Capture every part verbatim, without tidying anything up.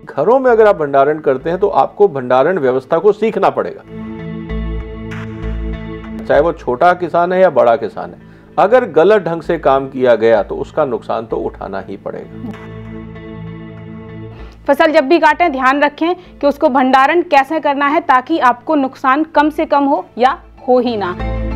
घरों में अगर आप भंडारण करते हैं तो आपको भंडारण व्यवस्था को सीखना पड़ेगा, चाहे वो छोटा किसान है या बड़ा किसान है। अगर गलत ढंग से काम किया गया तो उसका नुकसान तो उठाना ही पड़ेगा। फसल जब भी काटें ध्यान रखें कि उसको भंडारण कैसे करना है ताकि आपको नुकसान कम से कम हो या हो ही ना।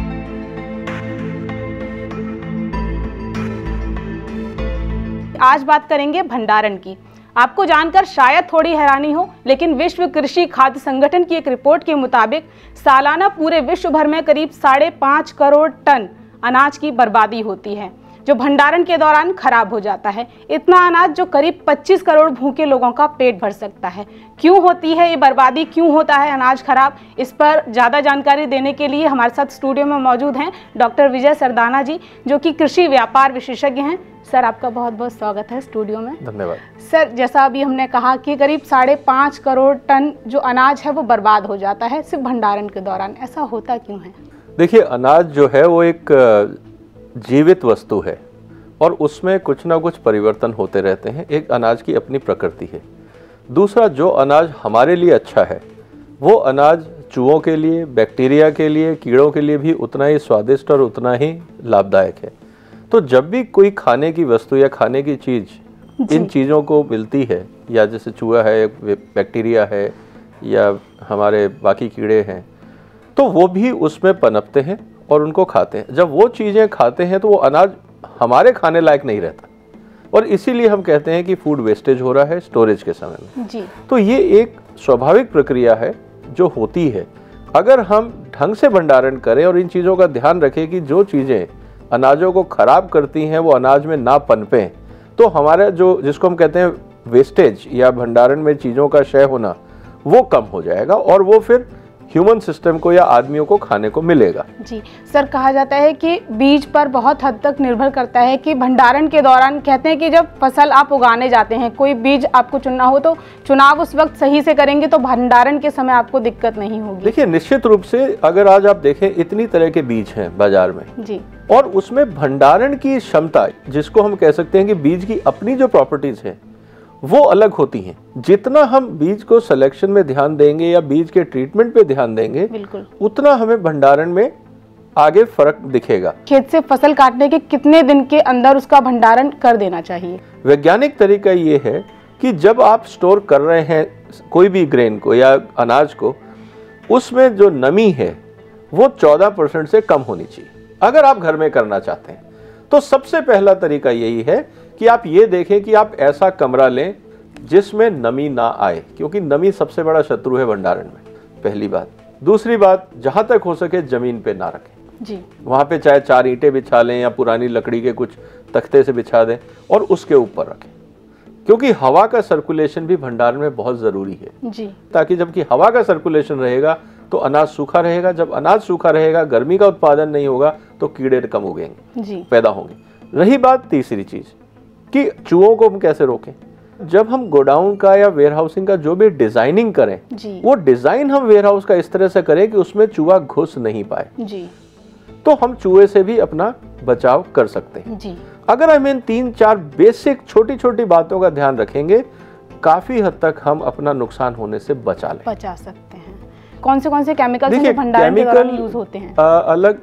आज बात करेंगे भंडारण की। आपको जानकर शायद थोड़ी हैरानी हो, लेकिन विश्व कृषि खाद्य संगठन की एक रिपोर्ट के मुताबिक सालाना पूरे विश्व भर में करीब साढ़े पाँच करोड़ टन अनाज की बर्बादी होती है जो भंडारण के दौरान खराब हो जाता है। इतना अनाज जो करीब पच्चीस करोड़ भूखे लोगों का पेट भर सकता है। क्यों होती है ये बर्बादी, क्यों होता है अनाज खराब, इस पर ज़्यादा जानकारी देने के लिए हमारे साथ स्टूडियो में मौजूद हैं डॉक्टर विजय सरदाना जी, जो कि कृषि व्यापार विशेषज्ञ हैं। सर, आपका बहुत बहुत स्वागत है स्टूडियो में। धन्यवाद। सर, जैसा अभी हमने कहा कि करीब साढ़े पाँच करोड़ टन जो अनाज है वो बर्बाद हो जाता है सिर्फ भंडारण के दौरान, ऐसा होता क्यों है? देखिए, अनाज जो है वो एक जीवित वस्तु है और उसमें कुछ ना कुछ परिवर्तन होते रहते हैं। एक अनाज की अपनी प्रकृति है। दूसरा, जो अनाज हमारे लिए अच्छा है वो अनाज चूहों के लिए, बैक्टीरिया के लिए, कीड़ों के लिए भी उतना ही स्वादिष्ट और उतना ही लाभदायक है। तो जब भी कोई खाने की वस्तु या खाने की चीज़ इन चीज़ों को मिलती है, या जैसे चूहा है, बैक्टीरिया है या हमारे बाकी कीड़े हैं, तो वो भी उसमें पनपते हैं और उनको खाते हैं। जब वो चीज़ें खाते हैं तो वो अनाज हमारे खाने लायक नहीं रहता और इसीलिए हम कहते हैं कि फूड वेस्टेज हो रहा है स्टोरेज के समय में जी। तो ये एक स्वाभाविक प्रक्रिया है जो होती है। अगर हम ढंग से भंडारण करें और इन चीज़ों का ध्यान रखें कि जो चीज़ें अनाजों को खराब करती हैं वो अनाज में ना पनपें, तो हमारा जो जिसको हम कहते हैं वेस्टेज या भंडारण में चीज़ों का क्षय होना वो कम हो जाएगा और वो फिर ह्यूमन सिस्टम को या आदमियों को खाने को मिलेगा। जी सर, कहा जाता है कि बीज पर बहुत हद तक निर्भर करता है कि भंडारण के दौरान, कहते हैं कि जब फसल आप उगाने जाते हैं, कोई बीज आपको चुनना हो तो चुनाव उस वक्त सही से करेंगे तो भंडारण के समय आपको दिक्कत नहीं होगी। देखिए, निश्चित रूप से अगर आज आप देखें इतनी तरह के बीज हैं बाजार में जी, और उसमें भंडारण की क्षमता, जिसको हम कह सकते हैं कि बीज की अपनी जो प्रॉपर्टीज है वो अलग होती हैं। जितना हम बीज को सिलेक्शन में ध्यान देंगे या बीज के ट्रीटमेंट पे ध्यान देंगे, बिल्कुल उतना हमें भंडारण में आगे फर्क दिखेगा। खेत से फसल काटने के कितने दिन के अंदर उसका भंडारण कर देना चाहिए? वैज्ञानिक तरीका ये है कि जब आप स्टोर कर रहे हैं कोई भी ग्रेन को या अनाज को, उसमें जो नमी है वो चौदह परसेंट से कम होनी चाहिए। अगर आप घर में करना चाहते हैं तो सबसे पहला तरीका यही है कि आप ये देखें कि आप ऐसा कमरा लें जिसमें नमी ना आए, क्योंकि नमी सबसे बड़ा शत्रु है भंडारण में, पहली बात। दूसरी बात, जहां तक हो सके जमीन पे ना रखें जी। वहां पे चाहे चार ईंटें बिछा लें या पुरानी लकड़ी के कुछ तख्ते से बिछा दें और उसके ऊपर रखें, क्योंकि हवा का सर्कुलेशन भी भंडारण में बहुत जरूरी है जी। ताकि जबकि हवा का सर्कुलेशन रहेगा तो अनाज सूखा रहेगा। जब अनाज सूखा रहेगा, गर्मी का उत्पादन नहीं होगा तो कीड़े कम उगेंगे, पैदा होंगे। रही बात तीसरी चीज कि चूहों को हम कैसे रोकें। जब हम गोडाउन का या वेयरहाउसिंग का जो भी डिजाइनिंग करें, वो डिजाइन हम वेयरहाउस का इस तरह से करें कि उसमें चूहा घुस नहीं पाए जी। तो हम चूहे से भी अपना बचाव कर सकते हैं जी। अगर हम इन तीन चार बेसिक छोटी छोटी बातों का ध्यान रखेंगे, काफी हद तक हम अपना नुकसान होने से बचा लें बचा सकते हैं। कौन से कौन से केमिकल भंडारण के दौरान यूज होते हैं? आ, अलग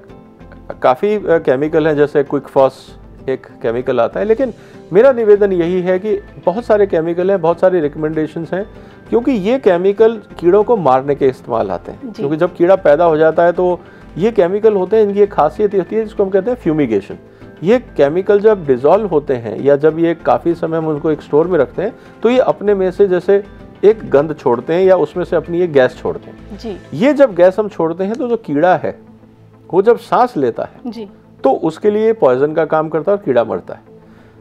काफी केमिकल हैं, जैसे क्विक फॉस एक केमिकल आता है, लेकिन मेरा निवेदन यही है कि बहुत सारे केमिकल हैं, बहुत सारी रिकमेंडेशंस हैं, क्योंकि ये केमिकल कीड़ों को मारने के इस्तेमाल आते हैं। क्योंकि जब कीड़ा पैदा हो जाता है तो ये केमिकल होते हैं, इनकी एक खासियत होती है जिसको हम कहते हैं फ्यूमिगेशन। ये केमिकल जब डिजोल्व होते हैं या जब ये काफ़ी समय हम उनको एक स्टोर में रखते हैं तो ये अपने में से जैसे एक गंध छोड़ते हैं या उसमें से अपनी एक गैस छोड़ते हैं जी। ये जब गैस हम छोड़ते हैं तो जो कीड़ा है वो जब सांस लेता है जी, तो उसके लिए पॉइजन का काम करता है और कीड़ा मरता है।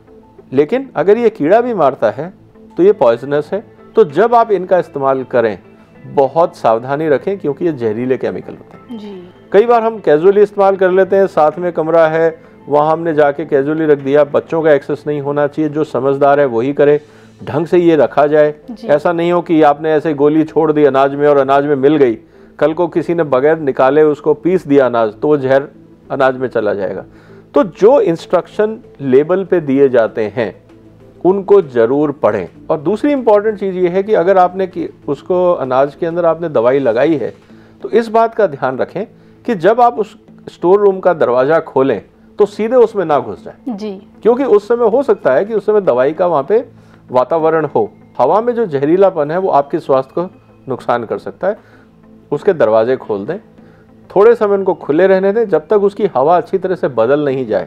लेकिन अगर ये कीड़ा भी मारता है तो ये पॉइजनस है। तो जब आप इनका इस्तेमाल करें बहुत सावधानी रखें, क्योंकि ये जहरीले केमिकल होते हैं जी। कई बार हम कैजुअली इस्तेमाल कर लेते हैं, साथ में कमरा है वहाँ हमने जाके कैजुअली रख दिया। बच्चों का एक्सेस नहीं होना चाहिए, जो समझदार है वही करे, ढंग से ये रखा जाए। ऐसा नहीं हो कि आपने ऐसे गोली छोड़ दी अनाज में और अनाज में मिल गई, कल को किसी ने बगैर निकाले उसको पीस दिया अनाज, तो वो जहर अनाज में चला जाएगा। तो जो इंस्ट्रक्शन लेबल पे दिए जाते हैं उनको जरूर पढ़ें। और दूसरी इंपॉर्टेंट चीज़ ये है कि अगर आपने कि उसको अनाज के अंदर आपने दवाई लगाई है तो इस बात का ध्यान रखें कि जब आप उस स्टोर रूम का दरवाज़ा खोलें तो सीधे उसमें ना घुस जाएं जी, क्योंकि उस समय हो सकता है कि उस समय दवाई का वहाँ पे वातावरण हो, हवा में जो जहरीलापन है वो आपके स्वास्थ्य को नुकसान कर सकता है। उसके दरवाजे खोल दें, थोड़े समय उनको खुले रहने दें, जब तक उसकी हवा अच्छी तरह से बदल नहीं जाए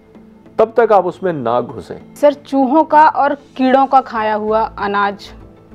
तब तक आप उसमें ना घुसें। सर, चूहों का और कीड़ों का खाया हुआ अनाज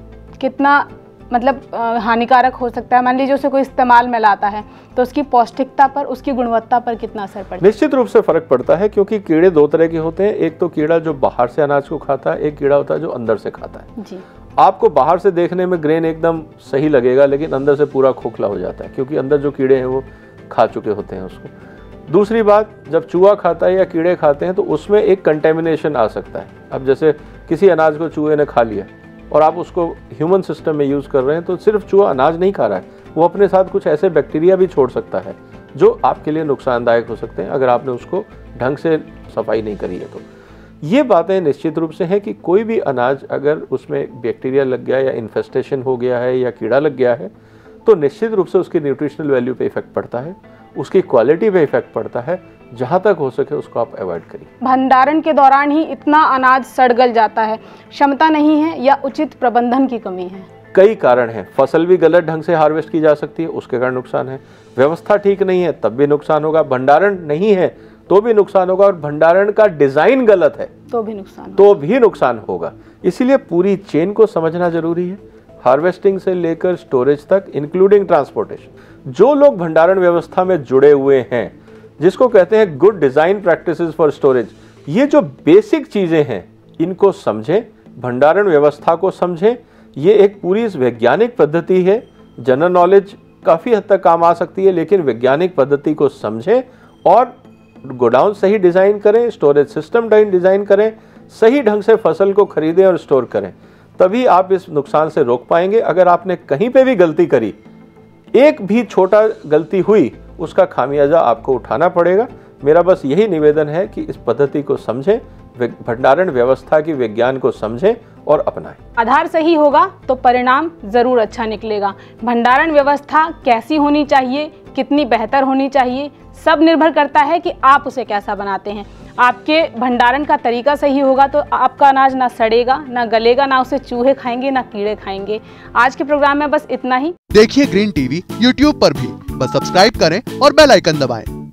कितना मतलब हानिकारक हो सकता है? मान लीजिए उसे कोई इस्तेमाल में लाता है तो उसकी पौष्टिकता पर, उसकी गुणवत्ता पर कितना असर पड़ता है? निश्चित रूप से फर्क पड़ता है, क्योंकि कीड़े दो तरह के होते हैं। एक तो कीड़ा जो बाहर से अनाज को खाता है, एक कीड़ा होता है जो अंदर से खाता है। जी। आपको बाहर से देखने में ग्रेन एकदम सही लगेगा, लेकिन अंदर से पूरा खोखला हो जाता है, क्योंकि अंदर जो कीड़े हैं वो खा चुके होते हैं उसको। दूसरी बात, जब चूहा खाता है या कीड़े खाते हैं तो उसमें एक कंटेमिनेशन आ सकता है। अब जैसे किसी अनाज को चूहे ने खा लिया और आप उसको ह्यूमन सिस्टम में यूज़ कर रहे हैं, तो सिर्फ चूहा अनाज नहीं खा रहा है, वो अपने साथ कुछ ऐसे बैक्टीरिया भी छोड़ सकता है जो आपके लिए नुकसानदायक हो सकते हैं अगर आपने उसको ढंग से सफाई नहीं करी है। तो ये बातें निश्चित रूप से हैं कि कोई भी अनाज अगर उसमें बैक्टीरिया लग गया या इन्फेस्टेशन हो गया है या कीड़ा लग गया है तो निश्चित रूप से उसकी न्यूट्रिशनल वैल्यू पे इफेक्ट पड़ता है, उसकी क्वालिटी पे इफेक्ट पड़ता है। जहाँ तक हो सके उसको आप अवॉइड करिए। भंडारण के दौरान ही इतना अनाज सड़ गल जाता है, क्षमता नहीं है या उचित प्रबंधन की कमी है? कई कारण हैं। फसल भी गलत ढंग से हार्वेस्ट की जा सकती है, उसके कारण नुकसान है। व्यवस्था ठीक नहीं है तब भी नुकसान होगा। भंडारण नहीं है तो भी नुकसान होगा, और भंडारण का डिजाइन गलत है तो भी नुकसान तो भी नुकसान होगा। इसीलिए पूरी चेन को समझना जरूरी है, हार्वेस्टिंग से लेकर स्टोरेज तक, इंक्लूडिंग ट्रांसपोर्टेशन। जो लोग भंडारण व्यवस्था में जुड़े हुए हैं, जिसको कहते हैं good design practices for storage, ये जो बेसिक चीजें हैं इनको समझें, भंडारण व्यवस्था को समझें। ये एक पूरी वैज्ञानिक पद्धति है। जनरल नॉलेज काफी हद तक काम आ सकती है, लेकिन वैज्ञानिक पद्धति को समझें और गोडाउन सही डिजाइन करें, स्टोरेज सिस्टम डिजाइन करें, सही ढंग से फसल को खरीदें और स्टोर करें, तभी आप इस नुकसान से रोक पाएंगे। अगर आपने कहीं पे भी गलती करी, एक भी छोटा गलती हुई, उसका खामियाजा आपको उठाना पड़ेगा। मेरा बस यही निवेदन है कि इस पद्धति को समझें, भंडारण व्यवस्था की विज्ञान को समझें और अपनाएं। आधार सही होगा तो परिणाम जरूर अच्छा निकलेगा। भंडारण व्यवस्था कैसी होनी चाहिए, कितनी बेहतर होनी चाहिए, सब निर्भर करता है कि आप उसे कैसा बनाते हैं। आपके भंडारण का तरीका सही होगा तो आपका अनाज ना सड़ेगा, ना गलेगा, ना उसे चूहे खाएंगे, ना कीड़े खाएंगे। आज के प्रोग्राम में बस इतना ही। देखिए ग्रीन टीवी यूट्यूब पर भी, बस सब्सक्राइब करें और बेल आइकन दबाएं।